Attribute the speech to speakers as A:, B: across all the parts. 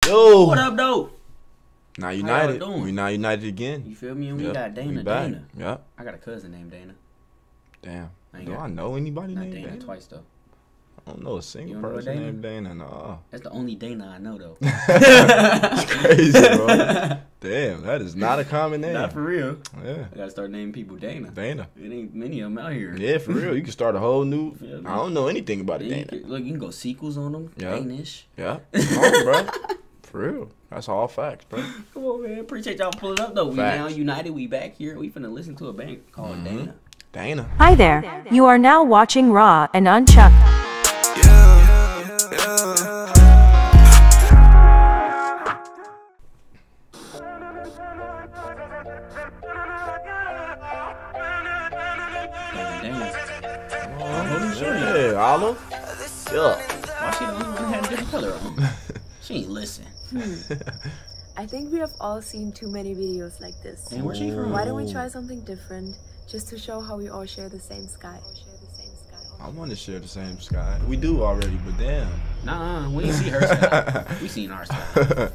A: Yo.
B: What up, though?
A: Now united. We now united again.
B: You feel me? And we got Dana. Dana.
A: Yep.
B: I got a cousin named Dana.
A: Damn. Do I know anybody named Dana?
B: Twice though.
A: I don't know a single person named Dana. No.
B: That's the only Dana I know though.
A: It's crazy, bro. Damn, that is not a common name.
B: Not for real.
A: Yeah.
B: I gotta start naming people Dana.
A: Dana.
B: It ain't many of them out here.
A: Yeah, for real. You can start a whole new. I don't know anything about a Dana.
B: Look, you can go sequels on them.
A: Yeah.
B: Danish.
A: Yeah. Come on, bro. For real. That's all facts, bro.
B: Come on, man. Appreciate y'all pulling up though. We now united. We back here. We finna listen to a band called Dana.
A: Dana.
C: Hi there. You are now watching Raw and Unchuck.
A: Hey, Olive. Yeah.
B: Why she the only one that had a different color on? She ain't listen.
D: I think we have all seen too many videos like this.
B: And where's she from?
D: Why don't we try something different, just to show how we all share the same sky?
A: I want to share the same sky. We do already, but damn.
B: Nah, we ain't see her sky. We seen our sky. Gotta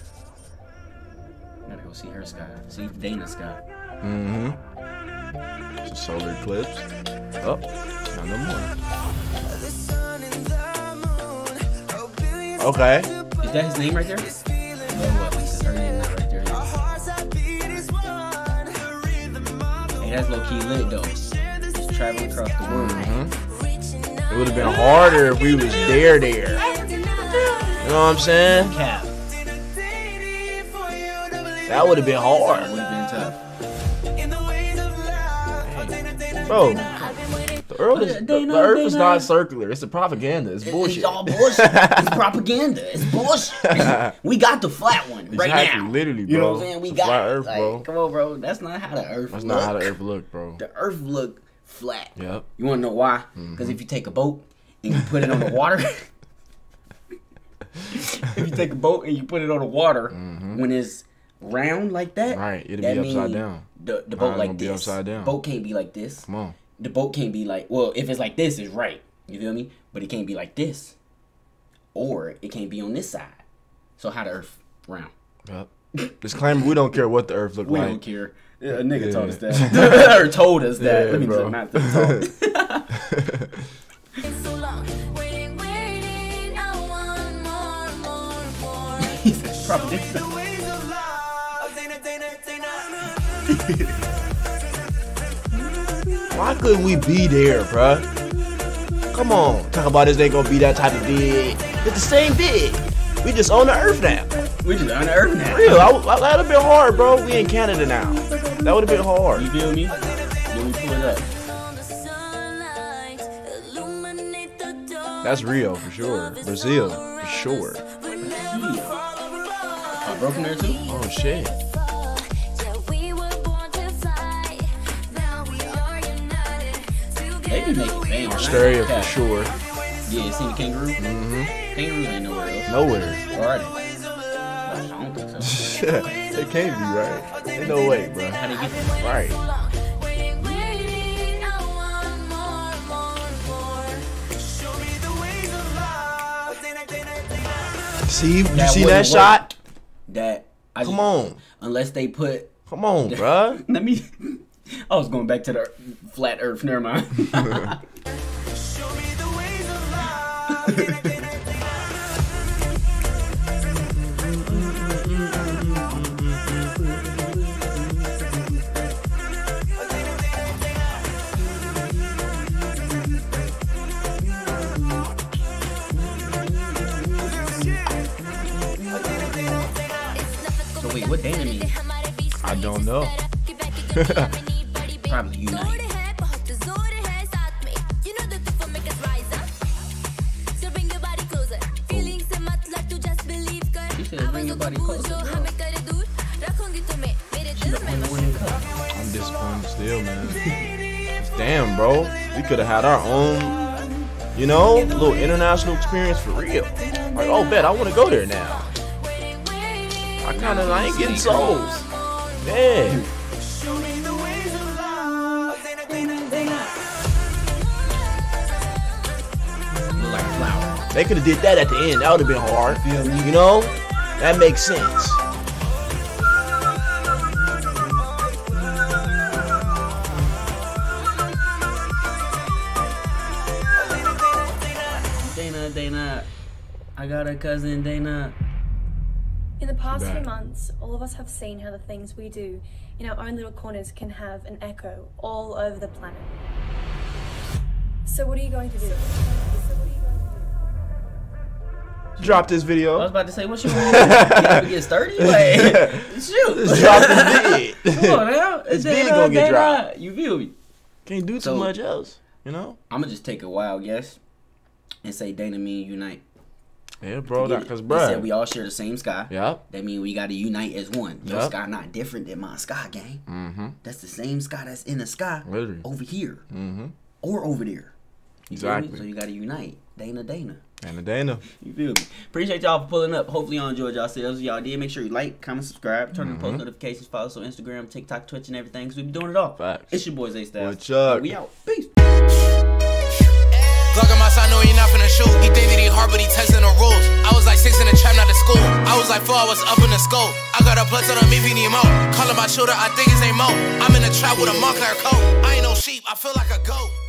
B: go see her sky. See Dana's sky.
A: Mm-hmm. It's a solar eclipse. Oh, not no more. Okay.
B: Is that his name right there? No, at least it's her name not right there. Hey, that's low key lit though. Just traveling across the world.
A: It would have been harder if we was there. You know what I'm saying?
B: Cap.
A: That would have been hard.
B: That would have been tough.
A: Bro, the Earth is not circular. It's a propaganda. It's bullshit.
B: It's all bullshit. It's propaganda. It's bullshit. We got the flat one right now.
A: Literally, bro.
B: You know what I'm saying? We got
A: flat Earth, bro.
B: Come on, bro. That's not how the Earth
A: That's
B: look.
A: not how the Earth look, bro.
B: The Earth look flat.
A: Yep.
B: You want to know why? Because if you take a boat and you put it on the water, if you take a boat and you put it on the water, when it's round like that,
A: right, it'll be upside down.
B: The boat like
A: this.
B: this.
A: Upside down.
B: Boat can't be like this.
A: Come on.
B: The boat can't be like, well, if it's like this, it's right. You feel me? But it can't be like this. Or it can't be on this side. So how the Earth round?
A: Yep. Disclaimer, we don't care what the Earth look
B: We
A: like.
B: don't care. A nigga told us that. Or told us that.
A: Yeah,
B: Let me
A: bro.
B: say, not told.
A: Why couldn't we be there, bruh? Come on. Talk about this ain't gonna be that type of big. It's the same big. We just on the Earth now.
B: We just on the Earth now.
A: Real, that would have been hard, bro. We in Canada now. That would have been hard.
B: You feel me? Then we pull it up.
A: That's Rio for sure. Brazil for sure.
B: I broken there too?
A: Oh shit.
B: They be making bangers.
A: Australia for sure.
B: Yeah, you seen the kangaroo? Kangaroos ain't nowhere else.
A: Nowhere.
B: Alright. I don't think so.
A: It can't be, right? Ain't no way, bro.
B: How they get there?
A: Right. See, you see that shot?
B: Come
A: on.
B: Unless they put.
A: Come on, bruh.
B: Let me. I was going back to the flat Earth. Never mind. So wait, what Dana mean?
A: I don't know.
B: Probably unite. She said bring your body closer.
A: I'm disappointed still, man. Damn, bro. We could have had our own, you know, little international experience for real. Like, oh, bet I want to go there now. I ain't getting sold. Yeah.
B: Look like a flower.
A: They could have did that at the end. That would have been hard. You know? That makes sense.
B: Dana, I got a cousin, Dana.
E: In the past few months, all of us have seen how the things we do in our own little corners can have an echo all over the planet. So what are you going to do?
A: Drop this video.
B: I was about to say, what you want? You get sturdy? Like, shoot.
A: Drop the vid.
B: Come on now.
A: This vid gonna get dropped.
B: You feel me?
A: Can't do too much else, you know?
B: I'm gonna just take a wild guess and say Dana mean unite.
A: Yeah, bro. Because,
B: They
A: bro.
B: said we all share the same sky.
A: Yep.
B: That means we gotta unite as one. Your
A: Yep.
B: sky not different than my sky, gang.
A: Mm-hmm.
B: That's the same sky that's in the sky.
A: Literally.
B: Over here.
A: Mm-hmm.
B: Or over there. You feel me?
A: Exactly.
B: So you gotta unite. Dana.
A: And Dana.
B: You feel me? Appreciate y'all for pulling up. Hopefully y'all enjoyed yourselves. Y'all did. Make sure you like, comment, subscribe, turn on post notifications, follow us on Instagram, TikTok, Twitch, and everything. Because we be doing it all.
A: Facts.
B: It's your boy Zay Styles.
A: RawAndUnChuck.
B: We out. Peace.
F: Glock on my side, know he not finna shoot. He think that he hard, but he testing the rules. I was like 6 in the trap, not the school. I was like 4, I was up in the scope. I got a blood on me, we need more. Calling my shooter, I think his name Mo. I'm in the trap with a Montclair coat. I ain't no sheep, I feel like a goat.